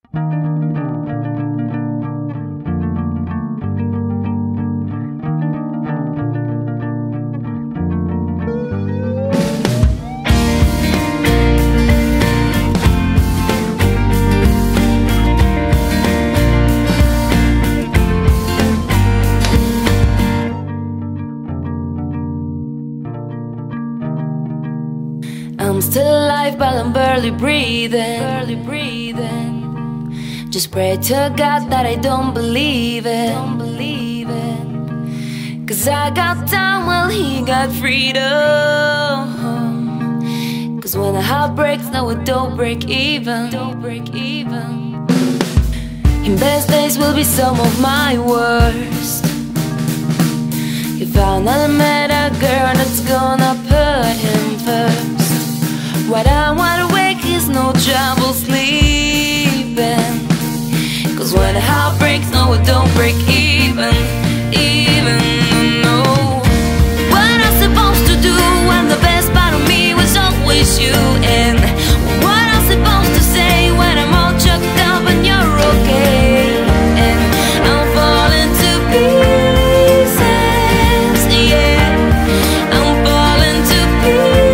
I'm still alive, but I'm barely breathing. Just pray to God that I don't believe it. Cause I got time while he got freedom. Cause when the heart breaks, no, it don't break even. In best days will be some of my worst. He finally met a girl that's gonna put him first. What I want awake is no trouble sleeping. Cause when the heart breaks, no, it don't break even, no. What I'm supposed to do when the best part of me was always you? And what I'm supposed to say when I'm all chucked up and you're okay? And I'm falling to pieces, yeah. I'm falling to pieces.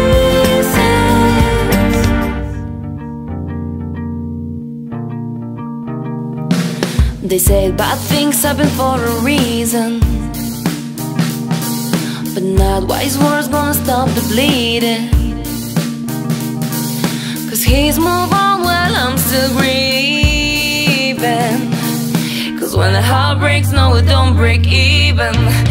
They say bad things happen for a reason, but not wise words gonna stop the bleeding. Cause he's moved on while I'm still grieving. Cause when the heart breaks, no, it don't break even,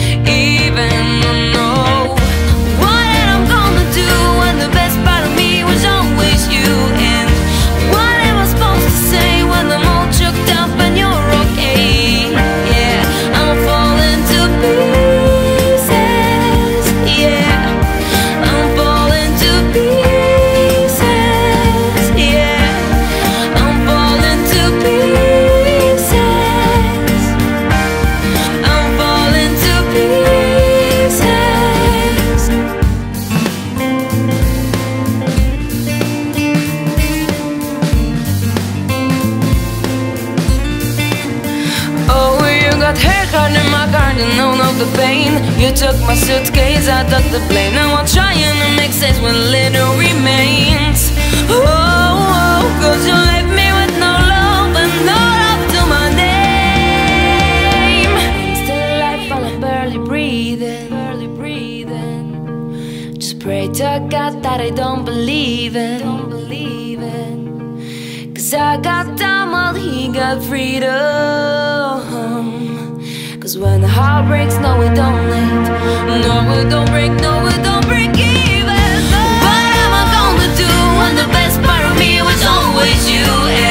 no. What am I gonna do when the best part of me was always you? And what am I supposed to say when I'm all choked up and you're okay? Yeah, I'm falling to pieces, yeah. I'm falling to pieces, yeah. I'm falling to pieces. I'm falling to pieces. Oh, you got hair caught in my garden, of the pain. You took my suitcase, I took the plane. Now I'm trying to make sense when little remains. Oh, cause you left me with no love and no love to my name. I'm still alive, but I'm barely breathing. Just pray to God that I don't believe it. Cause I got time while he got freedom. Cause when the heart breaks, no, it don't end. No, it don't break, no, it don't break even. What am I gonna do when the best part of me was always you?